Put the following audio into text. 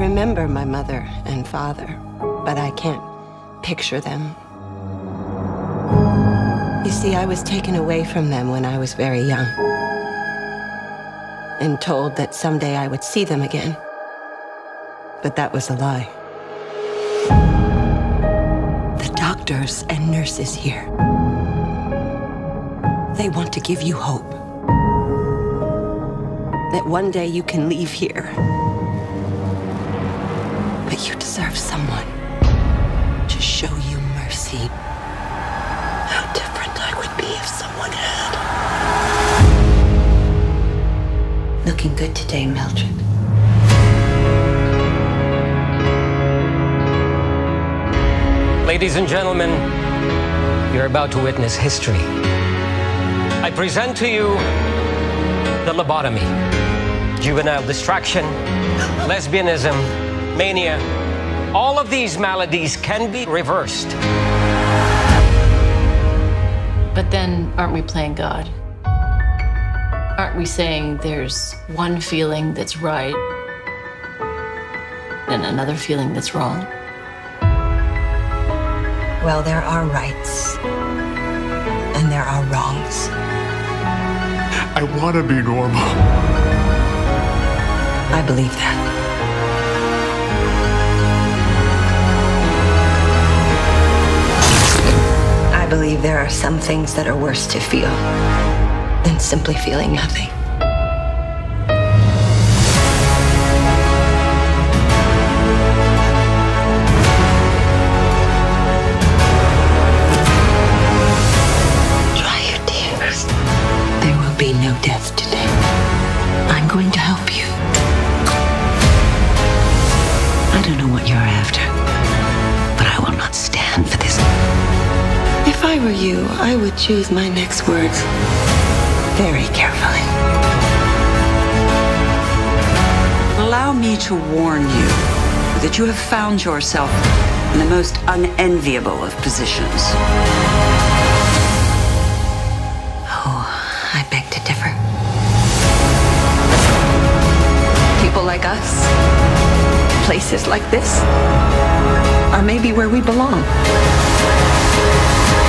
remember my mother and father, but I can't picture them. You see, I was taken away from them when I was very young, and told that someday I would see them again. But that was a lie. The doctors and nurses here, they want to give you hope. That one day you can leave here. But you deserve someone to show you mercy. How different I would be if someone had. Looking good today, Mildred. Ladies and gentlemen, you're about to witness history. I present to you the lobotomy, juvenile distraction, lesbianism, mania. All of these maladies can be reversed. But then, aren't we playing God? Aren't we saying there's one feeling that's right and another feeling that's wrong? Well, there are rights and there are wrongs. I want to be normal. I believe that. I believe there are some things that are worse to feel than simply feeling nothing. Dry your tears. There will be no death today. I'm going to help you. I don't know what you're after, but I will not stand for this. If I were you, I would choose my next words very carefully. Allow me to warn you that you have found yourself in the most unenviable of positions. Oh, I beg to differ. People like us, places like this, are maybe where we belong.